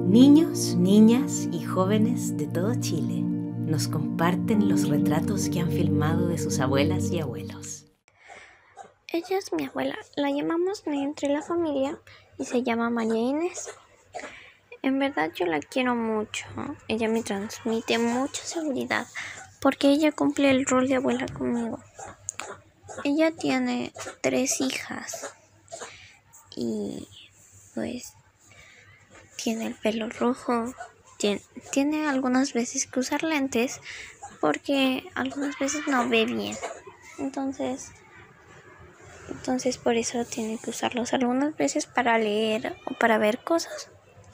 Niños, niñas y jóvenes de todo Chile nos comparten los retratos que han filmado de sus abuelas y abuelos. Ella es mi abuela, la llamamos entre la familia y se llama María Inés. En verdad yo la quiero mucho, ella me transmite mucha seguridad porque ella cumple el rol de abuela conmigo. Ella tiene 3 hijas y pues tiene el pelo rojo, tiene algunas veces que usar lentes porque algunas veces no ve bien. Entonces por eso tiene que usarlos algunas veces para leer o para ver cosas.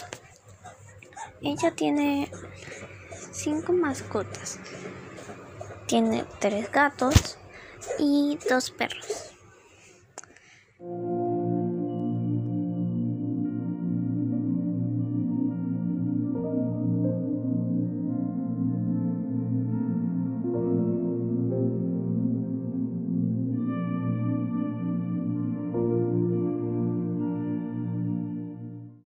Ella tiene 5 mascotas. Tiene 3 gatos y 2 perros.